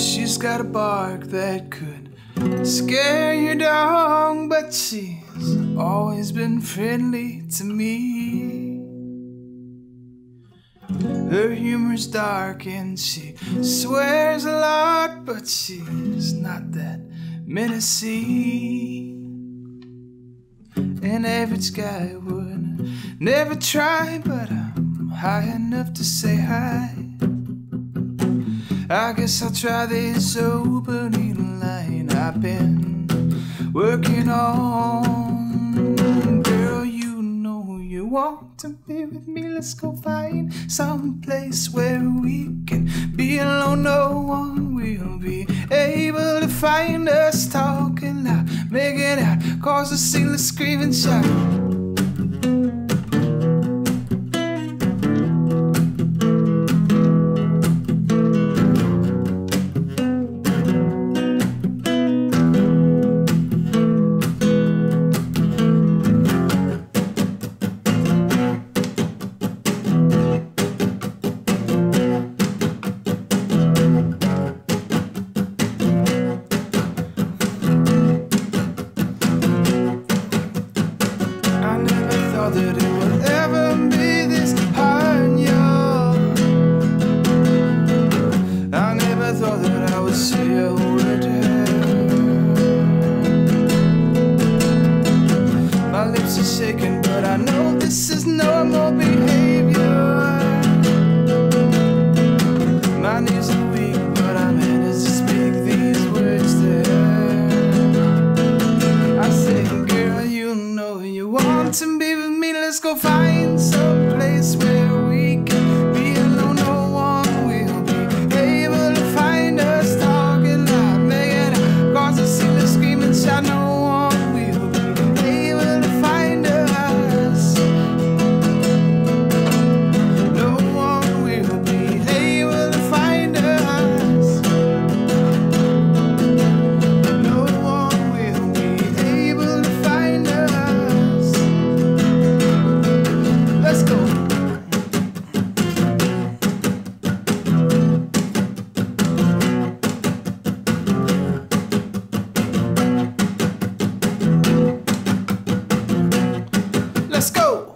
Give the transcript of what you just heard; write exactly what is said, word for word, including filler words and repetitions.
She's got a bark that could scare your dog, but she's always been friendly to me. Her humor's dark and she swears a lot, but she's not that menacing. An average guy would never try, but I'm high enough to say hi. I guess I'll try this opening line I've been working on. Girl, you know you want to be with me. Let's go find some place where we can be alone. No one will be able to find us talking loud, making out, cause a seamless screaming shout. That it would ever be this hard, yo. I never thought that I would say a word to her. My lips are shaking, but I know this is normal behavior. My knees are weak, but I managed to speak these words to her. I say, girl, you know you want to be with me. Let's go find some place where we can be alone. No one will be able to find us talking loud, making out, cause I see the screaming shout. No one will be able to find us. No one will be able to find us. No one will be able to find us. Let's go. Let's go.